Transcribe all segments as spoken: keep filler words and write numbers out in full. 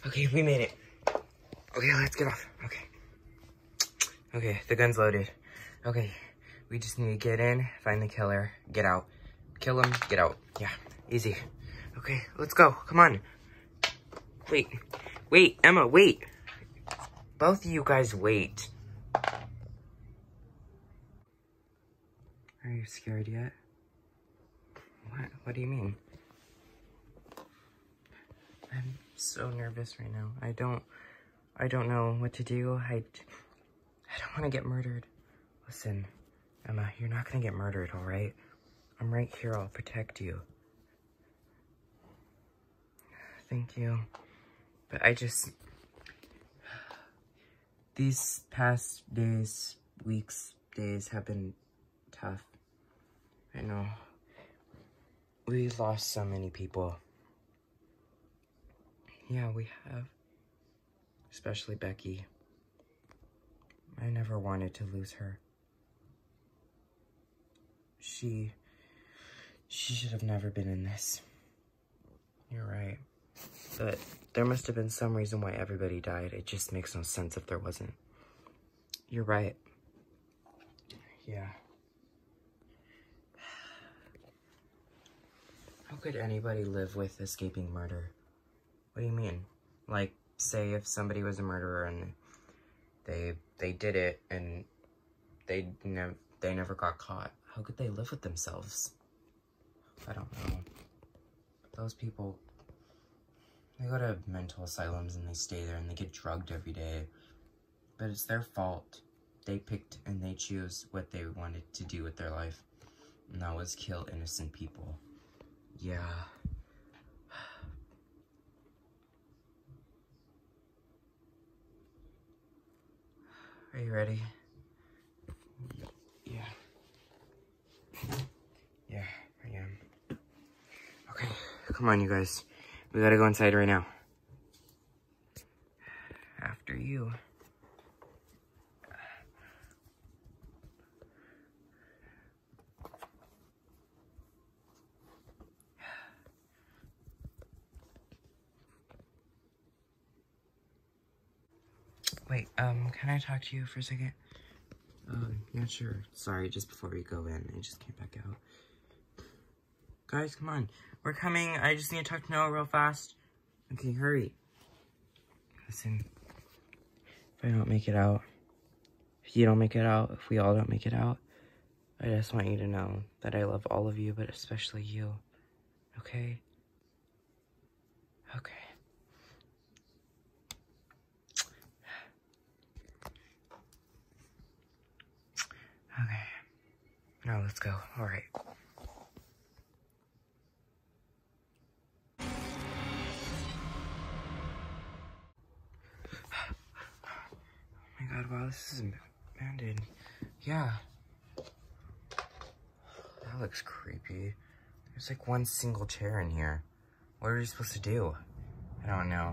Okay, we made it. Okay, let's get off. Okay. Okay, the gun's loaded. Okay, we just need to get in, find the killer, get out. Kill him, get out. Yeah, easy. Okay, let's go. Come on. Wait. Wait, Emma, wait. Both of you guys wait. Are you scared yet? What? What do you mean? I'm so nervous right now. I don't, I don't know what to do. I, I don't want to get murdered. Listen, Emma, you're not going to get murdered, all right? I'm right here. I'll protect you. Thank you. But I just, these past days, weeks, days have been tough. I know. We lost so many people. Yeah, we have. Especially Becky. I never wanted to lose her. She, she should have never been in this. You're right. But there must have been some reason why everybody died. It just makes no sense if there wasn't. You're right. Yeah. How could anybody live with escaping murder? What do you mean? Like, say if somebody was a murderer and they they did it and they never they never got caught. How could they live with themselves? I don't know. But those people, they go to mental asylums and they stay there and they get drugged every day. But it's their fault. They picked and they choose what they wanted to do with their life. And that was kill innocent people. Yeah. Are you ready? Yeah. Yeah, I am. Okay, come on, you guys. We gotta go inside right now. After you. Wait, um, can I talk to you for a second? Um, yeah, sure. Sorry, just before we go in, I just came back out. Guys, come on. We're coming. I just need to talk to Noah real fast. Okay, hurry. Listen, if I don't make it out, if you don't make it out, if we all don't make it out, I just want you to know that I love all of you, but especially you. Okay? Okay. Okay. Now let's go. All right. Oh my god, wow, this is abandoned. Yeah. That looks creepy. There's like one single chair in here. What are we supposed to do? I don't know.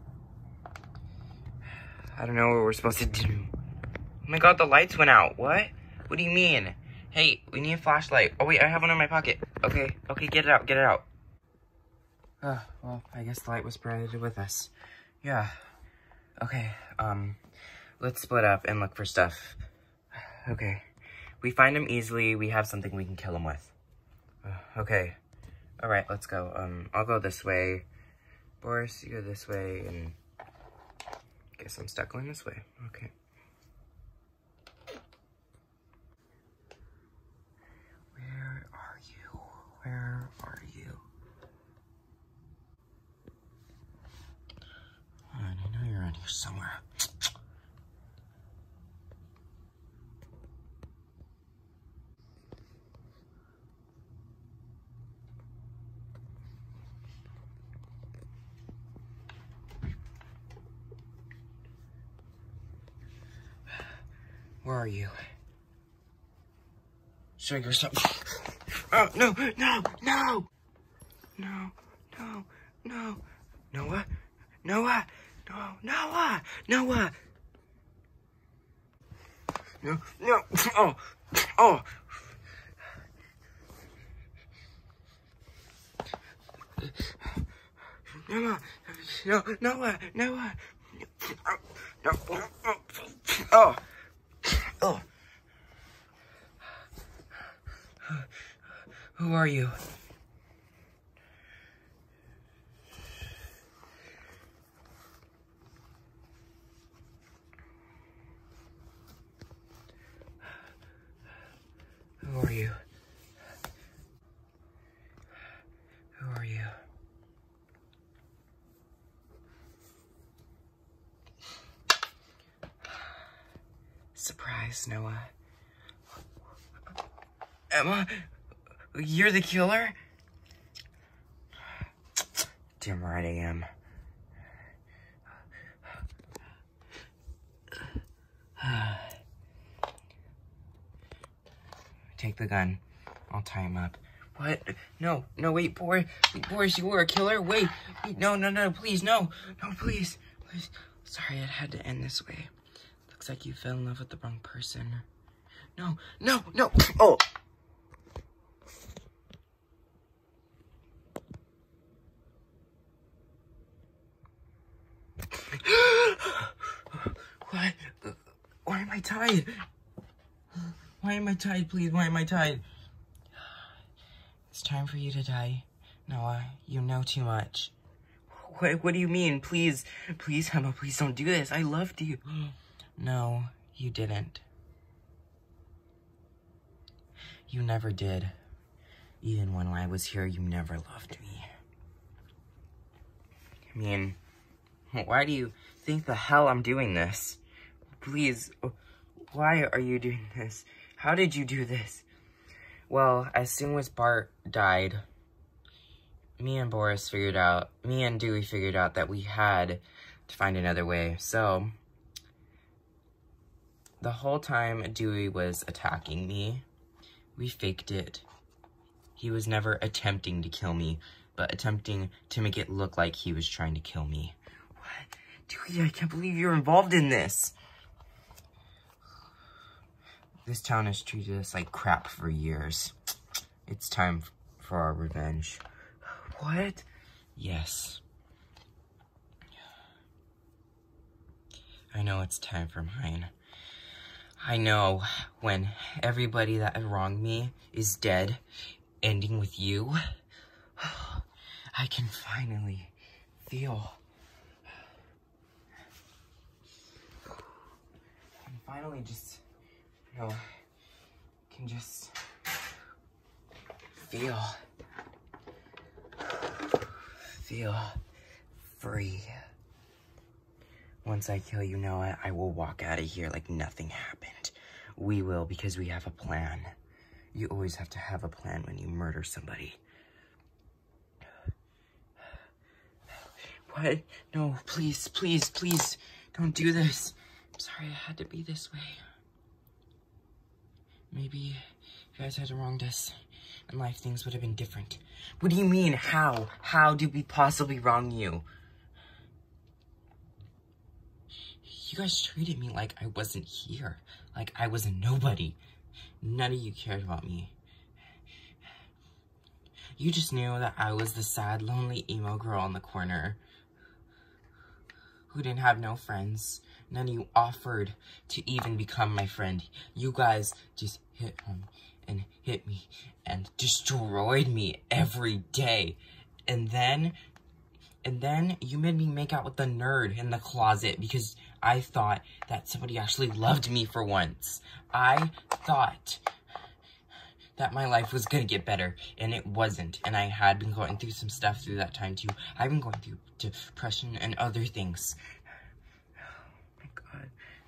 I don't know what we're supposed to do. Oh my god, the lights went out. What? What do you mean? Hey, we need a flashlight. Oh wait, I have one in my pocket. Okay, okay, get it out, get it out. Uh, well, I guess the light was provided with us. Yeah. Okay, um, let's split up and look for stuff. Okay. We find him easily, we have something we can kill him with. Uh, okay. Alright, let's go. Um, I'll go this way. Boris, you go this way, and guess I'm stuck going this way. Okay. Where are you? Where are you? Oh, I know you're around here somewhere. Where are you? Show yourself. Oh, no, no, no! No, no, no. Noah? Noah! No, Noah! Noah! No, no! Oh! Oh! Noah! No, Noah, Noah. No. Oh. Oh. Who are you? Who are you? Who are you? Surprise, Noah. Emma, you're the killer? Damn right I am. Take the gun. I'll tie him up. What? No, no, wait, Boris, wait, Boris, you were a killer? Wait, wait, no, no, no, please, no, no, please, please. Sorry, it had to end this way. Looks like you fell in love with the wrong person. No, no, no, oh. What? Why am I tied? Why am I tied, please? Why am I tied? It's time for you to die. Noah, you know too much. What, what do you mean? Please, please, Emma, please don't do this. I loved you. No, you didn't. You never did. Even when I was here, you never loved me. I mean, why do you think the hell I'm doing this? Please, why are you doing this? How did you do this? Well, as soon as Bart died, me and Boris figured out, me and Dewey figured out that we had to find another way. So, the whole time Dewey was attacking me, we faked it. He was never attempting to kill me, but attempting to make it look like he was trying to kill me. What? Dewey, I can't believe you're involved in this. This town has treated us like crap for years. It's time for our revenge. What? Yes. I know it's time for mine. I know when everybody that wronged me is dead, ending with you, I can finally feel. I can finally just, you know, can just feel, feel free. Once I kill you, Noah, I will walk out of here like nothing happened. We will, because we have a plan. You always have to have a plan when you murder somebody. What? No, please, please, please, don't do this. I'm sorry it had to be this way. Maybe you guys had wronged us, and life things would have been different. What do you mean, how? How did we possibly wrong you? You guys treated me like I wasn't here, like I was a nobody. None of you cared about me. You just knew that I was the sad, lonely emo girl in the corner who didn't have no friends. None of you offered to even become my friend. You guys just hit on me and hit me and destroyed me every day. And then, and then you made me make out with the nerd in the closet because I thought that somebody actually loved me for once. I thought that my life was gonna get better, and it wasn't. And I had been going through some stuff through that time too. I've been going through depression and other things. Oh my God.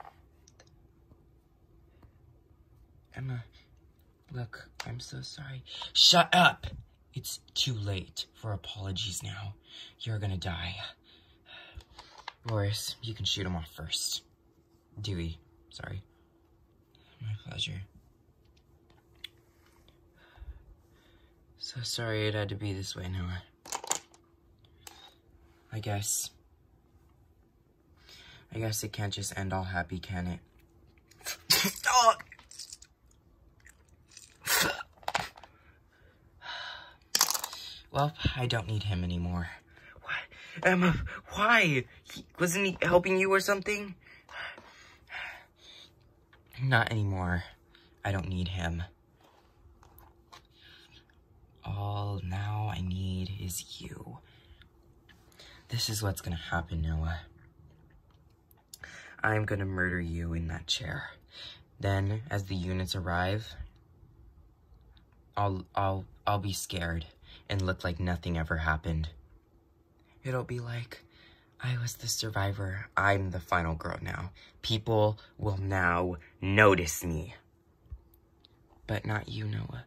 Emma, look, I'm so sorry. Shut up! It's too late for apologies now. You're gonna die. Boris, you can shoot him off first. Dewey, sorry. My pleasure. So sorry it had to be this way, Noah. I guess. I guess it can't just end all happy, can it? Oh. Well, I don't need him anymore. What? Emma, why? He, wasn't he helping you or something? Not anymore. I don't need him. All now I need is you. This is what's gonna happen, Noah. I'm gonna murder you in that chair. Then, as the units arrive, I'll, I'll, I'll be scared and look like nothing ever happened. It'll be like, I was the survivor. I'm the final girl now. People will now notice me. But not you, Noah.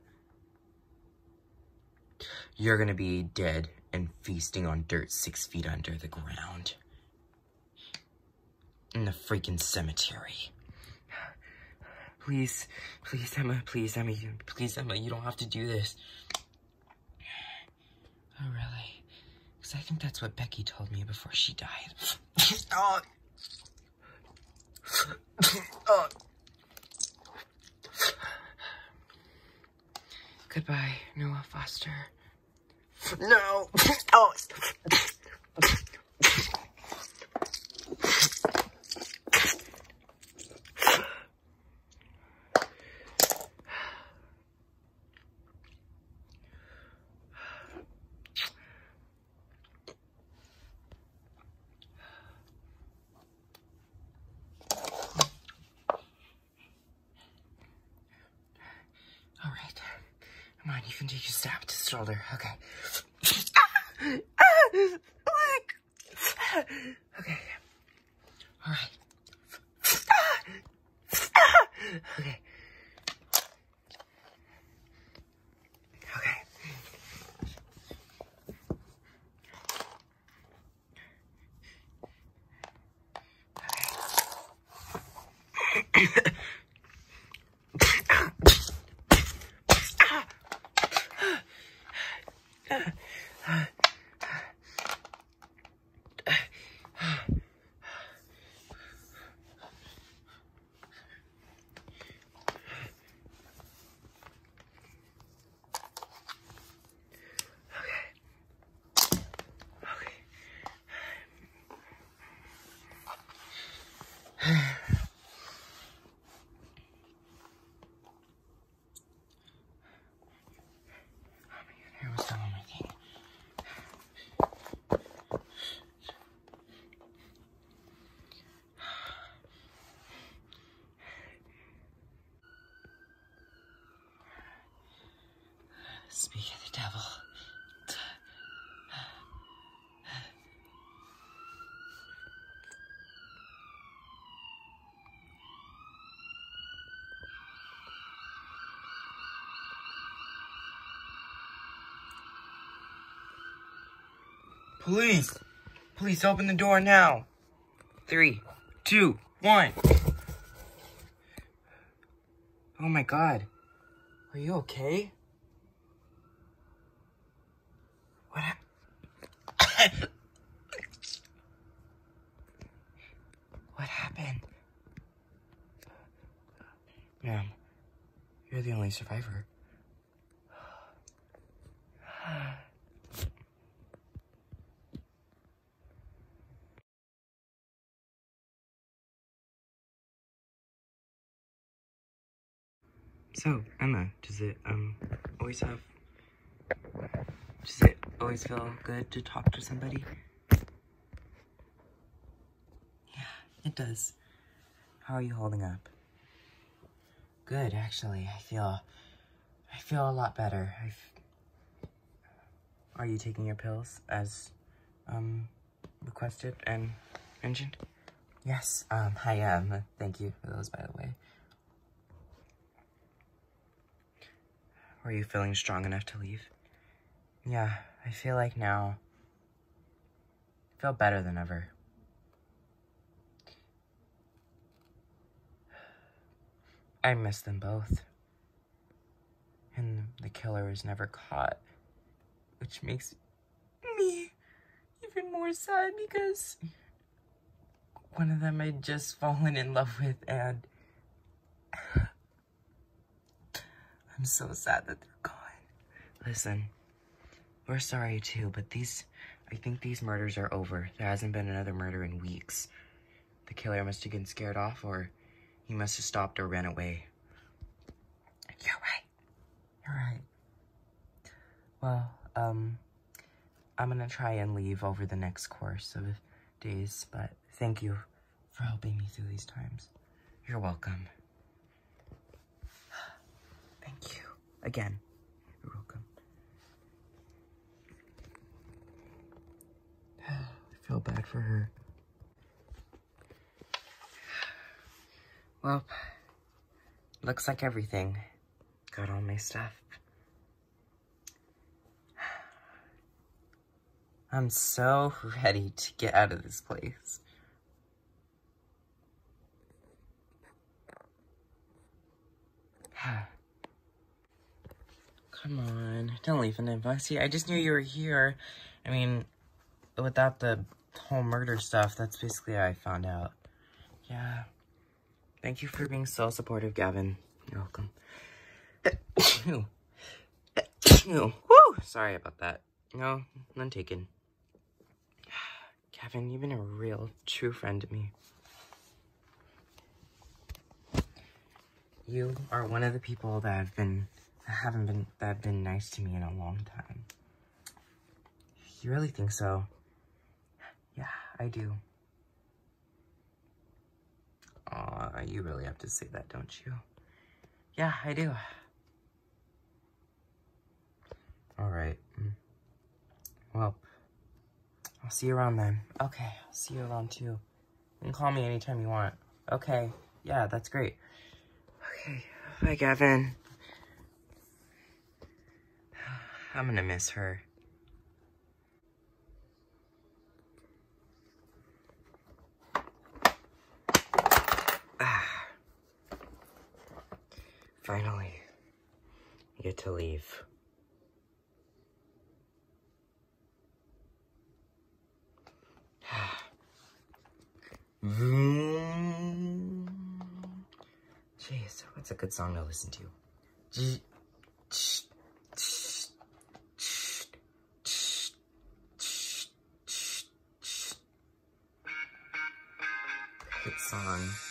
You're gonna be dead and feasting on dirt six feet under the ground. In the freaking cemetery. Please, please, Emma, please, Emma, you, please, Emma, you don't have to do this. Oh, really? Because I think that's what Becky told me before she died. Oh. Oh. Goodbye, Noah Foster. No! Oh! All right. Come on, you can take a stab to the shoulder. Okay. Okay. All right. Okay. Okay. Okay. Speak of the devil. Police! Police, open the door now. Three, two, one. Oh my God. Are you okay? What happened? What happened? Ma'am, you're the only survivor. So, Emma, does it, um, always have, does it always feel good to talk to somebody? Yeah, it does. How are you holding up? Good, actually. I feel, I feel a lot better. I f Are you taking your pills as, um, requested and mentioned? Yes, um, I am. Thank you for those, by the way. Are you feeling strong enough to leave? Yeah, I feel like now, I feel better than ever. I miss them both. And the killer was never caught, which makes me even more sad because one of them I'd just fallen in love with, and I'm so sad that they're gone. Listen, we're sorry too, but these I think these murders are over. There hasn't been another murder in weeks. The killer must have gotten scared off, or he must have stopped or ran away. You're right. You're right. Well, um, I'm gonna try and leave over the next course of days, but thank you for helping me through these times. You're welcome. Thank you. Again, you're welcome. I feel bad for her. Well, looks like everything. Got all my stuff. I'm so ready to get out of this place. Come on, don't leave in Foxy. I just knew you were here. I mean, without the whole murder stuff, that's basically how I found out. Yeah. Thank you for being so supportive, Gavin. You're welcome. Woo! Sorry about that. No, none taken. Gavin, you've been a real, true friend to me. You are one of the people that have been, that haven't been, that have been nice to me in a long time. You really think so? Yeah, I do. Aw, you really have to say that, don't you? Yeah, I do. Alright. Well, I'll see you around then. Okay, I'll see you around too. You can call me anytime you want. Okay, yeah, that's great. Okay, bye, Gavin. I'm gonna miss her. Finally, I get to leave. Jeez, what's a good song to listen to? Good song.